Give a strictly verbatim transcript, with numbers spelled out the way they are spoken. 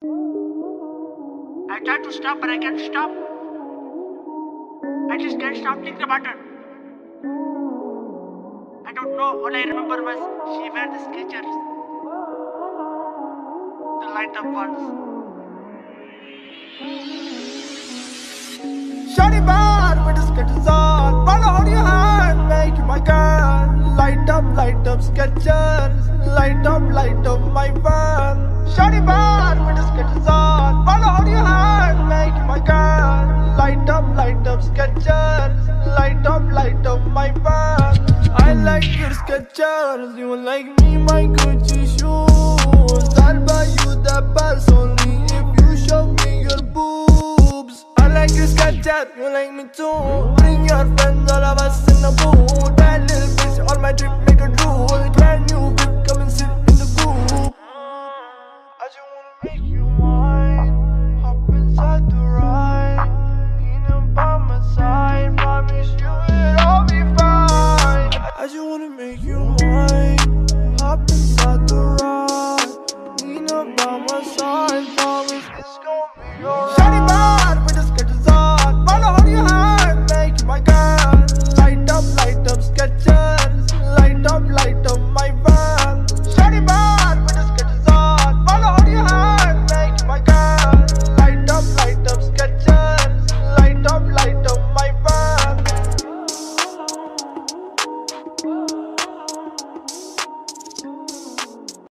I tried to stop, but I can't stop. I just can't stop clicking the button. I don't know. All I remember was she wear the Skechers, the light up ones. Shawty bad with the Skechers on. Follow on your hand, make you my girl. Light up, light up Skechers. Light up, light up my van. Shawty bad with the Skechers on. Follow on your hand, make you my girl. Light up, light up Skechers. Light up, light up my van. I like your Skechers. You like me, my Gucci shoes. I'll buy you the pants only if you show me your boobs. I like your Skechers, you like me too. Bring your friends, all of us in the booth. Bad little bitch, all my drip.